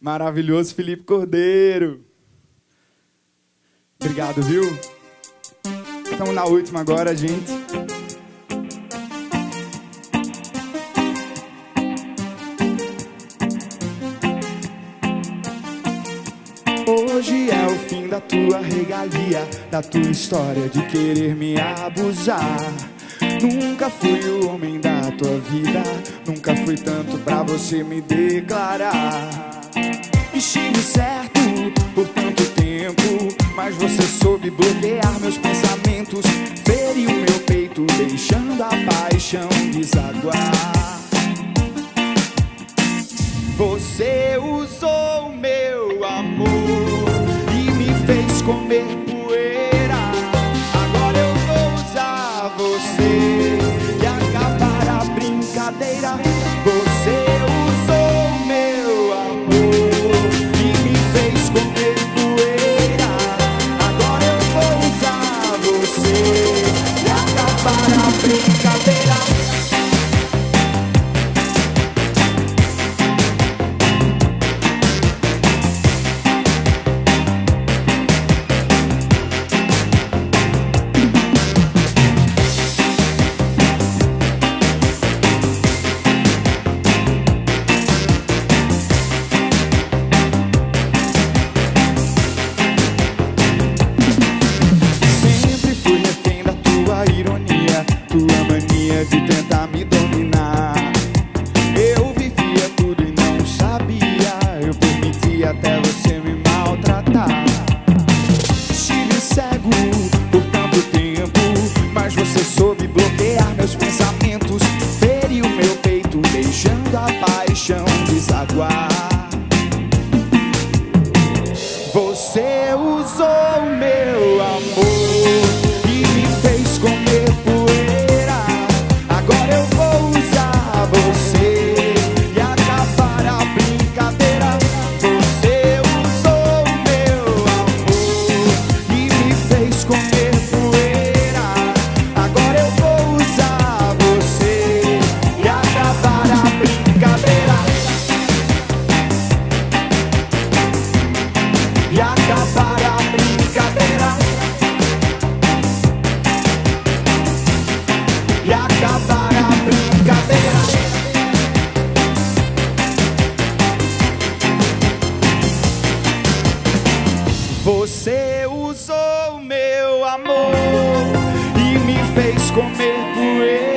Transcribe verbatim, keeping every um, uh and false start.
Maravilhoso Felipe Cordeiro. Obrigado, viu? Estamos na última agora, gente. Hoje é o fim da tua regalia, da tua história de querer me abusar. Nunca fui o homem da tua vida, nunca fui tanto pra você me declarar. Estive certo por tanto tempo, mas você soube bloquear meus pensamentos, feriu meu peito, deixando a paixão desaguar. Você usou meu amor e me fez comer poeira. Agora eu vou usar você e acabar a brincadeira. Você usou meu amor e me fez comer poeira. Agora eu vou usar você e acabar a brincadeira. Tua mania de tentar me dominar. Eu vivia tudo e não sabia, eu permitia até você me maltratar. Estive cego por tanto tempo, mas você soube bloquear meus pensamentos, feriu meu peito, deixando a paixão desaguar. Você usou meu amor e me fez comer poeira. Agora eu vou usar você e acabar a brincadeira. Você usou meu amor e me fez comer poeira. Agora eu vou usar você e acabar a brincadeira. E acabar a brincadeira. E acabar a brincadeira. Você usou meu amor e me fez comer poeira.